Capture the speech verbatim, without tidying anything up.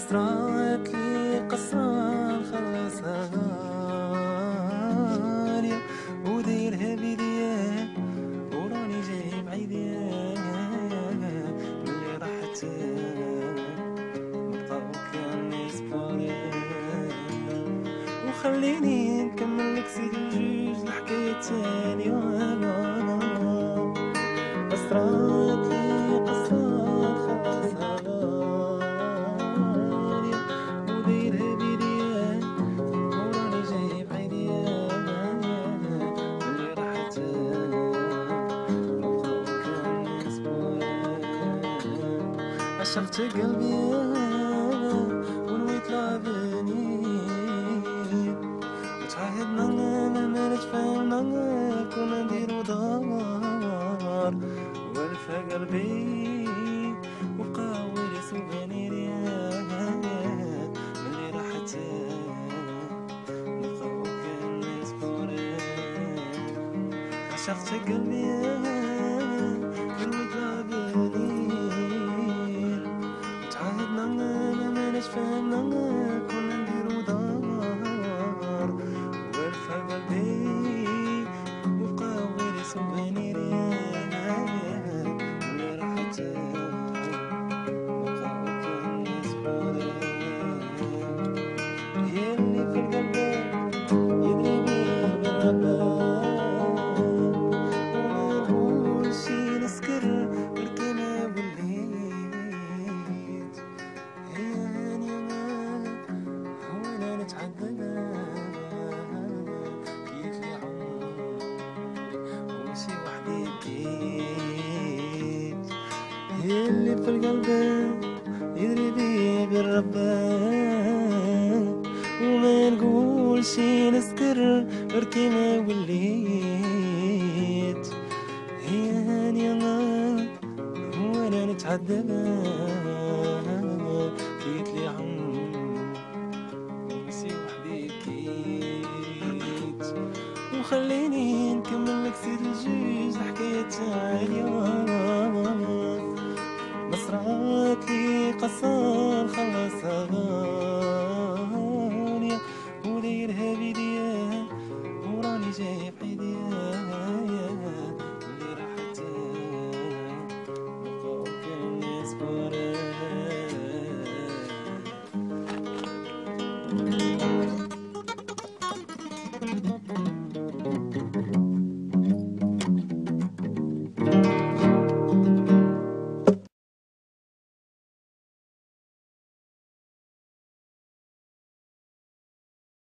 صرات لي قصة خلصها غالية ودايرها بيديا وراني جاي بعيديا ملي راحت نبقاو كان نسبوري وخليني نكمل لك سيد الجوج الحكاية التانية. صرات لي قصة خلصها غالية ودايرها بيديا وراني جاي بعيديا ملي راحت نبقاو كان نسبوري عشقت قلبي ونويت لافنير وتعهدنا ما نتفاهمنا كنا نديرو دار والفا قلبي وبقى ويلي سوفينيري ملي راحت نبقاو كان نسبوري عشقت قلبي ونويت لافنير وتعهدنا ما نتفاهمنا كنا نديرو دار والفا قلبي وبقى ويلي سوفينيري ملي راحت نبقاو كان نسبوري هي اللي في القلب يدري بيه بالربان وما نقول شي نسكر غير كيما وليت هي هانية وانا نتعذب كيف لي عمري وماشي وحدي بكيت هي اللي في القلب يدري بيه بالربان وما نقول شي نسكر غير كيما وليت هي هانية وانا نتعذب كيت لي عمري وماشي وحدي بكيت وخليني نكمل لك سيد الجوج الحكاية تاعي. ما صرات لي قصة نخلصها